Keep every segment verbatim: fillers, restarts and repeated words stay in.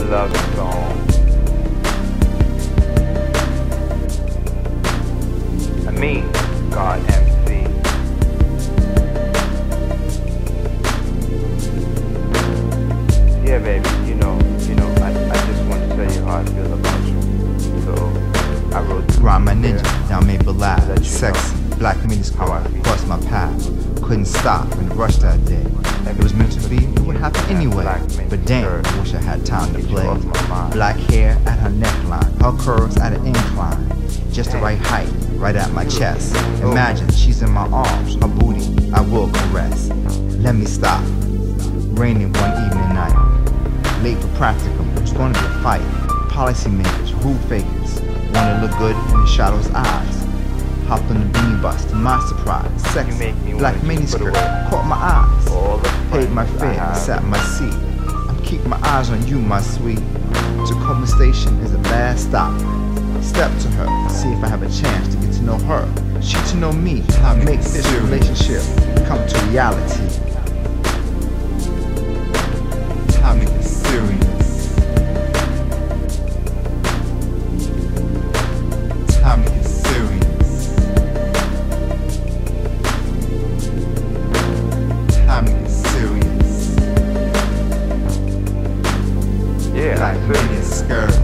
love song. I mean, God M C. Yeah, baby, you know, you know, I, I just want to tell you how I feel about you. So, I wrote this Rhyme my here. ninja, down Maple Lab, Let you sexy, know black mini how I skirt, feel. crossed my path. Couldn't stop and rush that day. It was meant to be, it would happen anyway. But damn, I wish I had time to play. Black hair at her neckline, her curves at an incline. Just the right height, right at my chest. Imagine she's in my arms, her booty I will caress. Let me stop. Raining one evening night. Late for practicum, it's gonna be a fight. Policymakers, rule fakers, wanna look good in the shadow's eyes. Hopped on the beanie bus to my surprise. Sexy, make me black wanna mini just put skirt, away caught my eyes. all the Paid my friends I fare, have. sat in my seat. I'm keeping my eyes on you, my sweet. Tacoma Station is the last stop. Step to her, see if I have a chance to get to know her. She to know me, how to make this relationship come to reality. How to make it serious. How to make it serious. How to make it serious. Yeah, Black like mini this. skirt.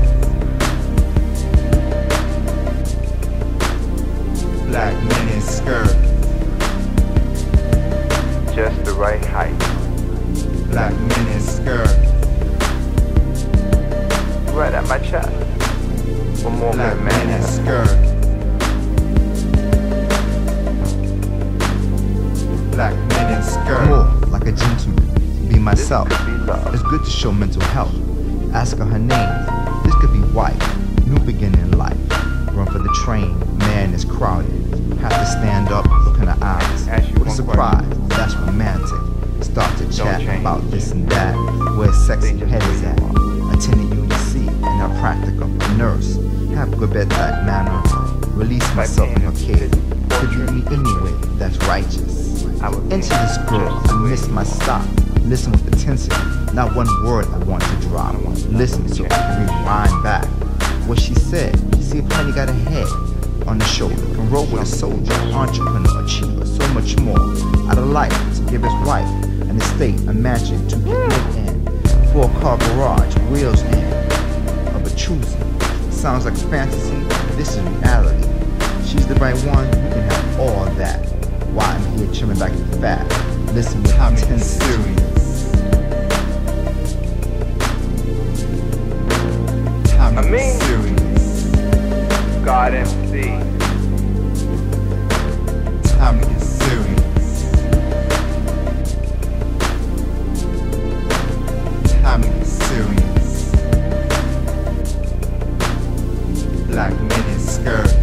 Black mini skirt. Just the right height. Black mini skirt. Right at my chest. One more Black good mini man. skirt. Black mini skirt. More like a gentleman. Be myself. This could be love. It's good to show mental health. Ask her her name. This could be wife. New beginning in life. Run for the train. Man is crowded. Have to stand up. Look in her eyes. Ask you What a one surprise. That's romantic. Start to chat change. about this and that. Where sexy They just head is where at. you Attending U N C in her practicum. Nurse. Have good bedside manner. Release myself in her care. Could you me anyway? That's righteous. I would Into be this girl, just I miss my stop. Listen with intensity, not one word I want to drop. Listen so I can rewind back. What she said, see if honey got a head on the shoulder. Can roll with a soldier, entrepreneur, achiever, so much more. Out of life to give his wife an estate, a mansion to live in. Four car garage, wheels in. Of a choosing. Sounds like fantasy, this is reality. She's the right one, we can have all that. Why I'm here trimming back the fat. Listen with intensity. Serious. I mean, serious. God M C. Time to get serious. Time to get serious. Black mini skirt.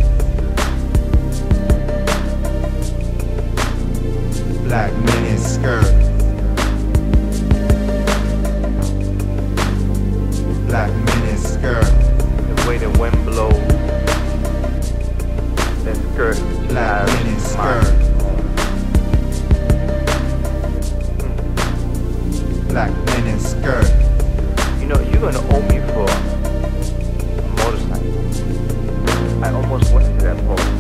Black mini skirt. Black mini skirt. The way the wind blows. That skirt that you Black have mini is skirt. mine. Black mini skirt. You know, you're gonna owe me for a motorcycle. I almost went to that pole.